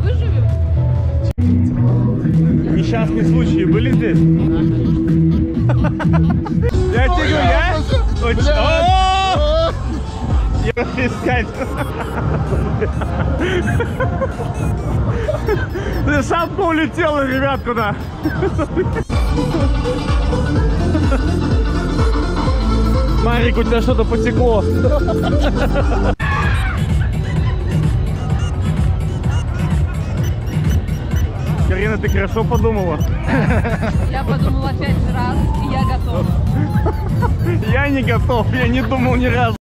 выживем? Несчастные случаи были здесь? Я тебе говорю, я искать. Ты сам улетел, ребят, куда? Марик, у тебя что-то потекло. Карина, ты хорошо подумала? Я подумала 5 раз, и я готова. Я не готов, я не думал ни разу.